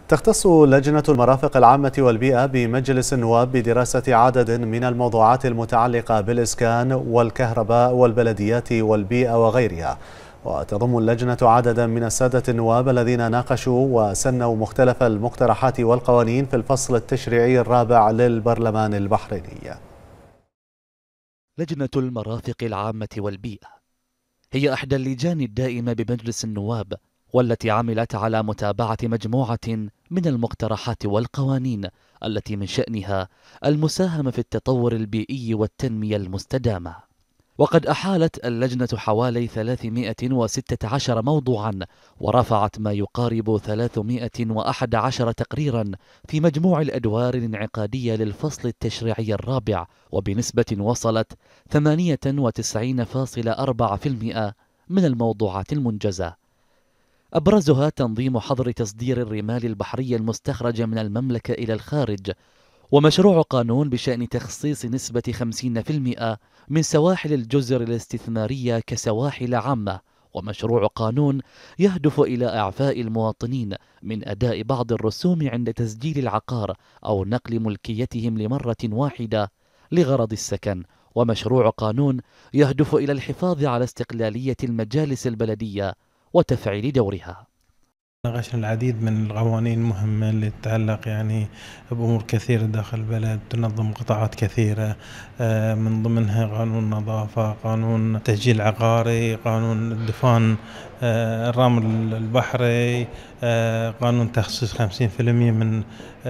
تختص لجنة المرافق العامة والبيئة بمجلس النواب بدراسة عدد من الموضوعات المتعلقة بالإسكان والكهرباء والبلديات والبيئة وغيرها. وتضم اللجنة عددا من السادة النواب الذين ناقشوا وسنوا مختلف المقترحات والقوانين في الفصل التشريعي الرابع للبرلمان البحريني. لجنة المرافق العامة والبيئة هي إحدى اللجان الدائمة بمجلس النواب، والتي عملت على متابعة مجموعة من المقترحات والقوانين التي من شأنها المساهمة في التطور البيئي والتنمية المستدامة. وقد أحالت اللجنة حوالي 316 موضوعا، ورفعت ما يقارب 311 تقريرا في مجموع الأدوار الانعقادية للفصل التشريعي الرابع، وبنسبة وصلت 98.4% من الموضوعات المنجزة. أبرزها تنظيم حظر تصدير الرمال البحرية المستخرجة من المملكة إلى الخارج، ومشروع قانون بشأن تخصيص نسبة 50% من سواحل الجزر الاستثمارية كسواحل عامة، ومشروع قانون يهدف إلى إعفاء المواطنين من أداء بعض الرسوم عند تسجيل العقار أو نقل ملكيتهم لمرة واحدة لغرض السكن، ومشروع قانون يهدف إلى الحفاظ على استقلالية المجالس البلدية وتفعيل دورها. ناقشنا العديد من القوانين المهمة اللي تتعلق بأمور كثيرة داخل البلد، تنظم قطاعات كثيرة، من ضمنها قانون النظافة، قانون تسجيل عقاري، قانون الدفان، الرمل البحري، قانون تخصيص 50% من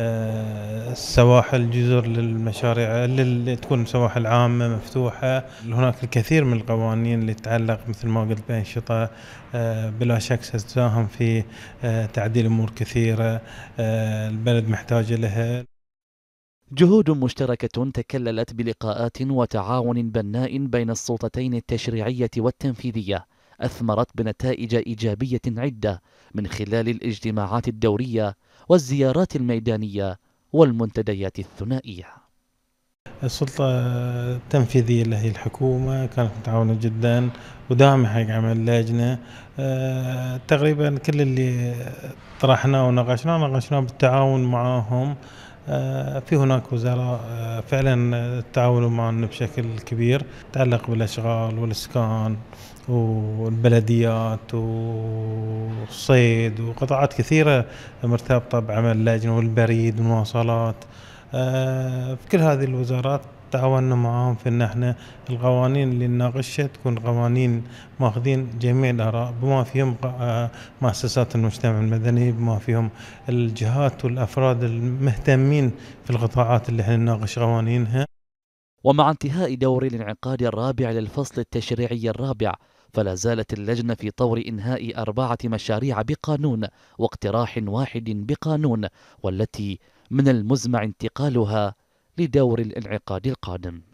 السواحل الجزر للمشاريع اللي تكون سواحل عامة مفتوحة. هناك الكثير من القوانين اللي تتعلق مثل ما قلت بأنشطة بلا شك ستساهم في تعديل أمور كثيرة البلد محتاجة لها. جهود مشتركة تكللت بلقاءات وتعاون بناء بين السلطتين التشريعية والتنفيذية، أثمرت بنتائج إيجابية عدة من خلال الاجتماعات الدورية والزيارات الميدانية والمنتديات الثنائية. السلطة التنفيذية اللي هي الحكومة كانت متعاونة جدا وداعمة حق عمل اللجنة. تقريبا كل اللي طرحناه وناقشناه بالتعاون معاهم. في هناك وزراء فعلا تعاونوا معنا بشكل كبير، تتعلق بالأشغال والإسكان والبلديات والصيد وقطاعات كثيرة مرتبطة بعمل اللجنة والبريد والمواصلات. في كل هذه الوزارات تعاوننا معاهم في ان احنا القوانين اللي نناقشها تكون قوانين ماخذين جميع الاراء، بما فيهم مؤسسات المجتمع المدني، بما فيهم الجهات والافراد المهتمين في القطاعات اللي احنا نناقش قوانينها. ومع انتهاء دور الانعقاد الرابع للفصل التشريعي الرابع، فلا زالت اللجنة في طور إنهاء 4 مشاريع بقانون واقتراح واحد بقانون، والتي من المزمع انتقالها لدور الانعقاد القادم.